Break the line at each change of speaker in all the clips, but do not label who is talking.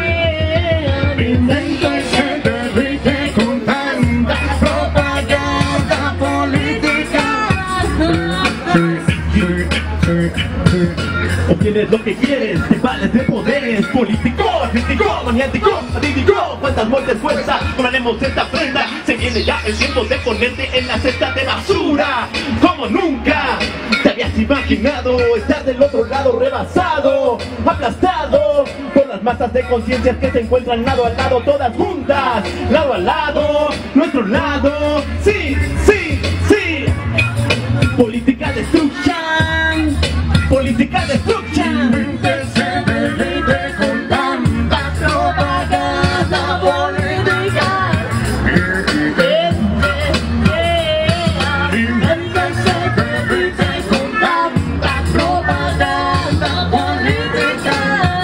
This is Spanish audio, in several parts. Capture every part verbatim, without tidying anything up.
Inventa y se derrite con tanta propaganda política.
Obtienes lo que quieres, te vales de poderes. Político, crítico, maniático, adítico. Cuántas muertes fuerza, cobraremos esta prenda. Se viene ya el tiempo de ponerte en la cesta de basura. Como nunca te habías imaginado estar del otro lado rebasado, aplastado por las masas de conciencias que se encuentran lado a lado, todas juntas, lado a lado, nuestro lado. Sí, sí, sí. Política destruction, política destruction.
Inventa y se derrite con tanta propaganda política. Inventa y se derrite con tanta propaganda política.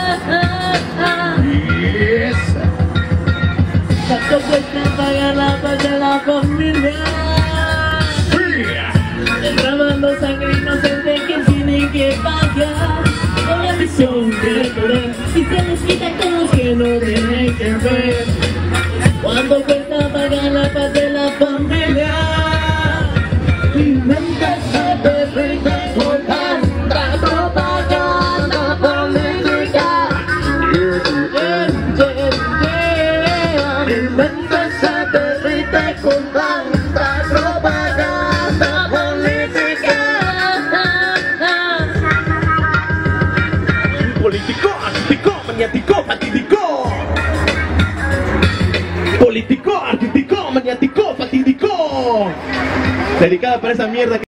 Yes.
¿Cuánto cuesta pagar la paz de la familia? Derramando sangre inocente que tienen que pagar con la visión de poder y se les quita a todos que no tienen que ver. ¿Cuánto cuesta pagar la paz de la familia?
Inventa y se derrite con tanta propaganda política. Inventa y se derrite con tanta propaganda política.
Político, artístico, maniático, fatídico. Político, artístico, maniático, fatídico. Dedicada para esa mierda que